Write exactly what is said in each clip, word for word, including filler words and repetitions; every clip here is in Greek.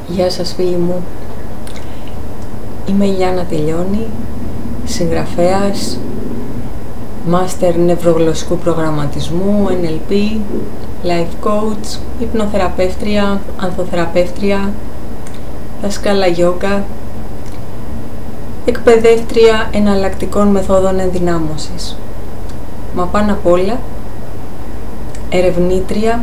Γεια σας φίλοι μου, είμαι η Γιάννα Τελειώνη, συγγραφέας, μάστερ νευρογλωσσικού προγραμματισμού, εν ελ πι, life coach, υπνοθεραπεύτρια, ανθοθεραπεύτρια, δασκάλα γιόγκα, εκπαιδεύτρια εναλλακτικών μεθόδων ενδυνάμωσης. Μα πάνω απ' όλα, ερευνήτρια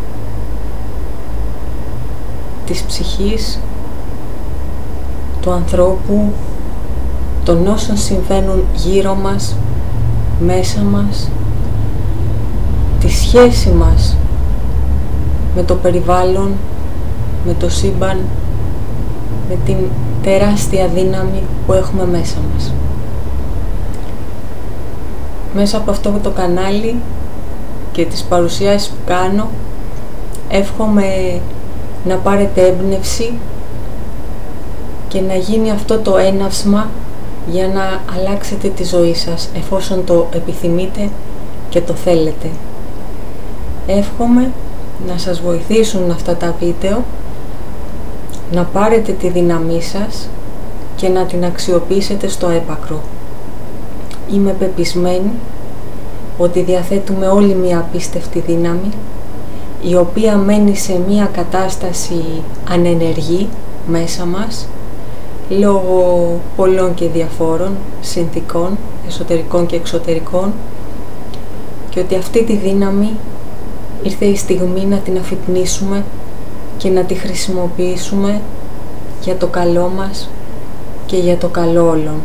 της ψυχής, του ανθρώπου, των όσων συμβαίνουν γύρω μας, μέσα μας, τη σχέση μας με το περιβάλλον, με το σύμπαν, με την τεράστια δύναμη που έχουμε μέσα μας. Μέσα από αυτό το κανάλι και τις παρουσιάσεις που κάνω, εύχομαι να πάρετε έμπνευση και να γίνει αυτό το έναυσμα για να αλλάξετε τη ζωή σας, εφόσον το επιθυμείτε και το θέλετε. Εύχομαι να σας βοηθήσουν αυτά τα βίντεο, να πάρετε τη δύναμή σας και να την αξιοποιήσετε στο έπακρο. Είμαι πεπισμένη ότι διαθέτουμε όλοι μια απίστευτη δύναμη, η οποία μένει σε μια κατάσταση ανενεργή μέσα μας, λόγω πολλών και διαφόρων συνθηκών, εσωτερικών και εξωτερικών, και ότι αυτή τη δύναμη ήρθε η στιγμή να την αφυπνίσουμε και να τη χρησιμοποιήσουμε για το καλό μας και για το καλό όλων.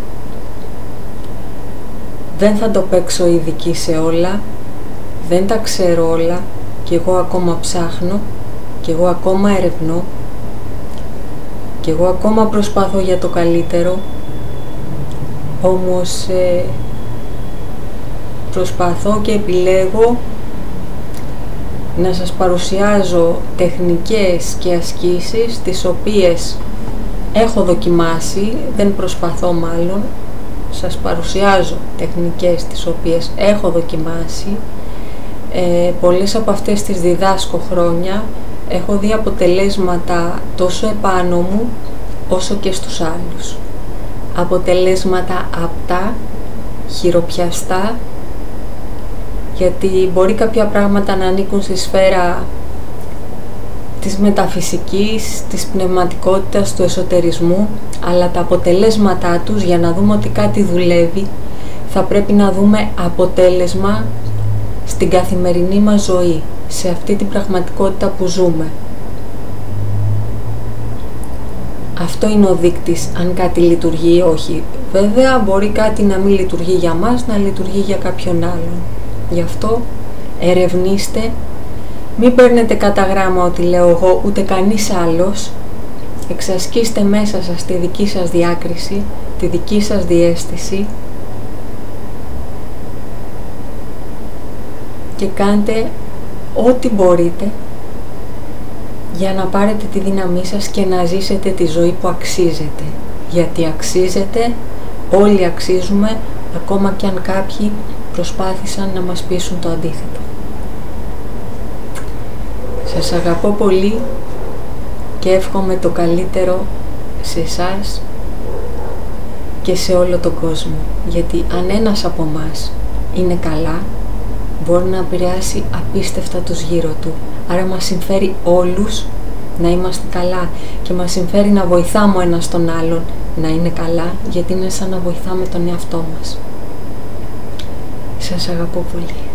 Δεν θα το παίξω ειδική σε όλα, δεν τα ξέρω όλα, και εγώ ακόμα ψάχνω, και εγώ ακόμα ερευνώ, και εγώ ακόμα προσπαθώ για το καλύτερο, όμως ε, προσπαθώ και επιλέγω να σας παρουσιάζω τεχνικές και ασκήσεις τις οποίες έχω δοκιμάσει, δεν προσπαθώ μάλλον, σας παρουσιάζω τεχνικές τις οποίες έχω δοκιμάσει. Ε, πολλές από αυτές τις διδάσκω χρόνια, έχω δει αποτελέσματα τόσο επάνω μου όσο και στους άλλους. Αποτελέσματα απτά, χειροπιαστά, γιατί μπορεί κάποια πράγματα να ανήκουν στη σφαίρα της μεταφυσικής, της πνευματικότητας, του εσωτερισμού, αλλά τα αποτελέσματά τους, για να δούμε ότι κάτι δουλεύει, θα πρέπει να δούμε αποτέλεσμα στην καθημερινή μας ζωή, σε αυτή την πραγματικότητα που ζούμε. Αυτό είναι ο δείκτης αν κάτι λειτουργεί ή όχι. Βέβαια μπορεί κάτι να μην λειτουργεί για μας, να λειτουργεί για κάποιον άλλον. Γι' αυτό ερευνήστε, μην παίρνετε κατά γράμμα ότι λέω εγώ, ούτε κανείς άλλος. Εξασκήστε μέσα σας τη δική σας διάκριση, τη δική σας διαίσθηση, και κάντε ό,τι μπορείτε για να πάρετε τη δύναμή σας και να ζήσετε τη ζωή που αξίζετε. Γιατί αξίζετε, όλοι αξίζουμε, ακόμα κι αν κάποιοι προσπάθησαν να μας πείσουν το αντίθετο. Σας αγαπώ πολύ και εύχομαι το καλύτερο σε εσάς και σε όλο τον κόσμο. Γιατί αν ένας από εμάς είναι καλά, μπορεί να επηρεάσει απίστευτα τους γύρω του. Άρα μας συμφέρει όλους να είμαστε καλά και μας συμφέρει να βοηθάμε ο ένας τον άλλον να είναι καλά, γιατί είναι σαν να βοηθάμε τον εαυτό μας. Σας αγαπώ πολύ.